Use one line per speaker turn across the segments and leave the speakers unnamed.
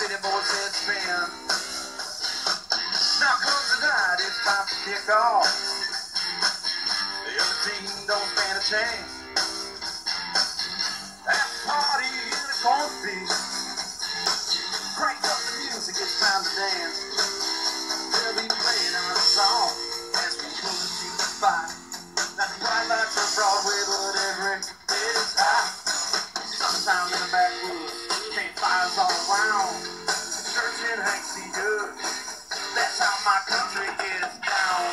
city boys head spin. Now comes the night, it's time to kick off. The other team don't stand a chance. That party in the cornfield. Crank up the music, it's time to dance. They'll be playing our song as we pull into the spot. Not the bright lights of Broadway, but every bit is hot. Summertime in the backwoods, campfires all around. Church and Hank C. Good, that's how my country gets down.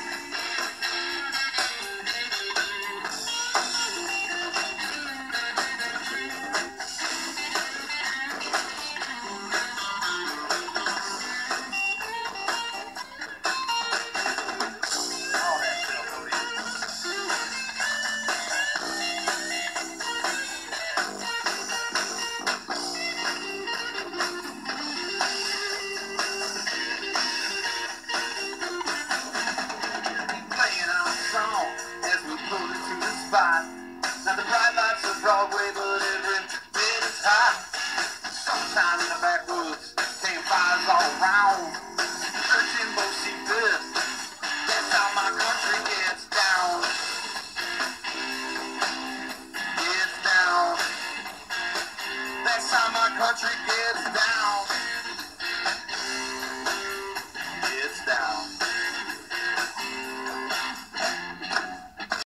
Now the bright lights of Broadway, but every bit is hot. Sometime in the backwoods, campfires all around. Church and Bo see this, that's how my country gets down. Gets down. That's how my country gets down.